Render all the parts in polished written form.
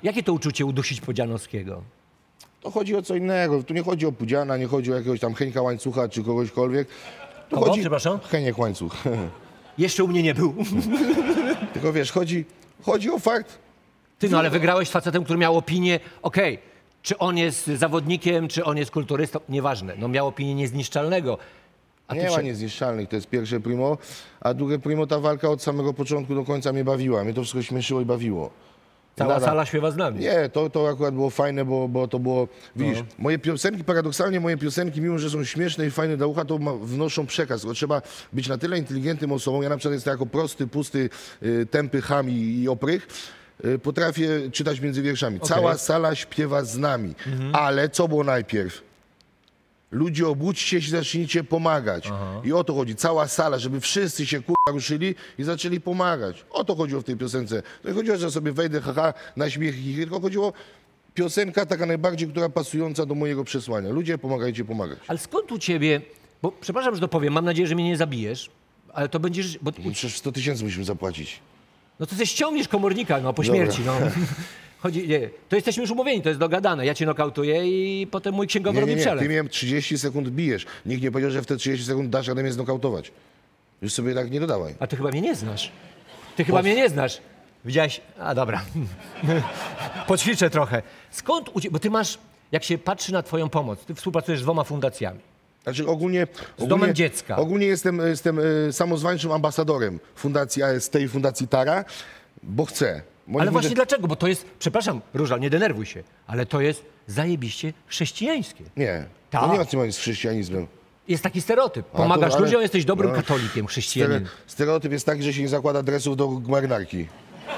Jakie to uczucie udusić Pudzianowskiego? To chodzi o co innego. Tu nie chodzi o Pudziana, nie chodzi o jakiegoś tam Henka Łańcucha czy kogośkolwiek. Tu Kogo? chodzi... Przepraszam? Heniek Łańcuch. Jeszcze u mnie nie był. Tylko wiesz, chodzi o fakt. Ty, no ale wygrałeś z facetem, który miał opinię, okej, czy on jest zawodnikiem, czy on jest kulturystą, nieważne. No miał opinię niezniszczalnego. A Nie ma niezniszczalnych, to jest pierwsze primo. A drugie primo, ta walka od samego początku do końca mnie bawiła. Mnie to wszystko śmieszyło i bawiło. Cała sala śpiewa z nami. Nie, to akurat było fajne, bo to było, widzisz, moje piosenki, paradoksalnie moje piosenki, mimo że są śmieszne i fajne do ucha, to wnoszą przekaz. Bo trzeba być na tyle inteligentnym osobą. Ja na przykład jestem jako prosty, pusty, tępy cham i oprych. Potrafię czytać między wierszami. Okay. Cała sala śpiewa z nami. Ale co było najpierw? Ludzie, obudźcie się, zacznijcie pomagać. I o to chodzi. Cała sala, żeby wszyscy się ruszyli i zaczęli pomagać. O to chodziło w tej piosence. To nie chodziło, że sobie wejdę, haha, na śmiech, tylko chodziło piosenka taka najbardziej, która pasująca do mojego przesłania. Ludzie, pomagajcie pomagać. Ale skąd u ciebie, bo przepraszam, że to powiem, mam nadzieję, że mnie nie zabijesz, ale to będziesz... Bo... Przecież 100 000 musimy zapłacić. No to ty ściągniesz komornika, no po śmierci, no. Chodzi, nie, to jesteśmy już umówieni, to jest dogadane. Ja cię nokautuję i potem mój księgowy robi przelew. Ty mnie 30 sekund bijesz. Nikt nie powiedział, że w te 30 sekund dasz radę mnie znokautować. Już sobie tak nie dodawaj. A ty chyba mnie nie znasz. Ty chyba mnie nie znasz. Widziałeś? A dobra. Poćwiczę trochę. Skąd u ciebie, bo ty masz, jak się patrzy na twoją pomoc, ty współpracujesz z 2 fundacjami. Znaczy ogólnie Domem Dziecka. Ogólnie jestem samozwańczym ambasadorem Fundacji AST i Fundacji Tara, bo chcę. Ale właśnie dlaczego? Bo to jest, przepraszam, Różal, nie denerwuj się, ale to jest zajebiście chrześcijańskie. Nie, Ta. to nie ma co z chrześcijanizmem. Jest taki stereotyp. Pomagasz ludziom, jesteś dobrym katolikiem, chrześcijaninem. Stereotyp jest taki, że się nie zakłada dresów do marynarki.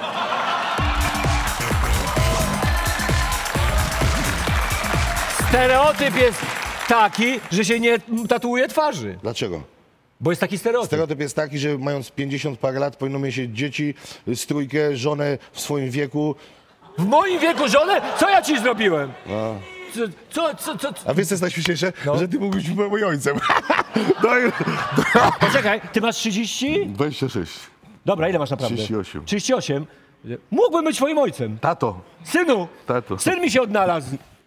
Stereotyp jest taki, że się nie tatuuje twarzy. Dlaczego? Bo jest taki stereotyp. Stereotyp jest taki, że mając 50 parę lat powinno mieć dzieci, trójkę, żonę w swoim wieku. W moim wieku żonę? Co ja ci zrobiłem? No. Co? A wiesz co jest najśmieszniejsze? No. Że ty mógłbyś być moim ojcem. Poczekaj, ty masz 30? 26. Dobra, ile masz naprawdę? 38. 38? Mógłbym być twoim ojcem. Tato. Synu, Tato. syn mi się odnalazł.